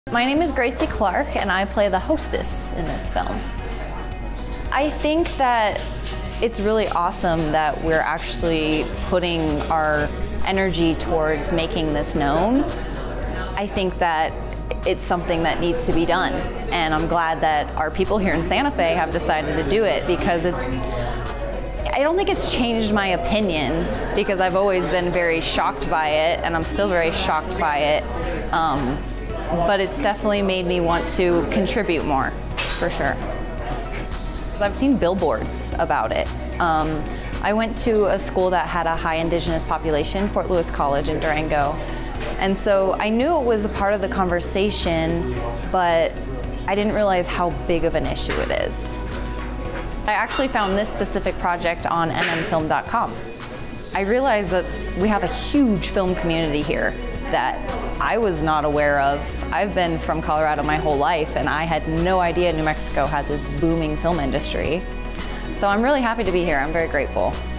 My name is Gracie Clark and I play the hostess in this film. I think that it's really awesome that we're actually putting our energy towards making this known. I think that it's something that needs to be done, and I'm glad that our people here in Santa Fe have decided to do it, because I don't think it's changed my opinion, because I've always been very shocked by it, and I'm still very shocked by it. But it's definitely made me want to contribute more, for sure. I've seen billboards about it. I went to a school that had a high indigenous population, Fort Lewis College in Durango. And so I knew it was a part of the conversation, but I didn't realize how big of an issue it is. I actually found this specific project on mmfilm.com. I realized that we have a huge film community here that I was not aware of. I've been from Colorado my whole life, and I had no idea New Mexico had this booming film industry. So I'm really happy to be here. I'm very grateful.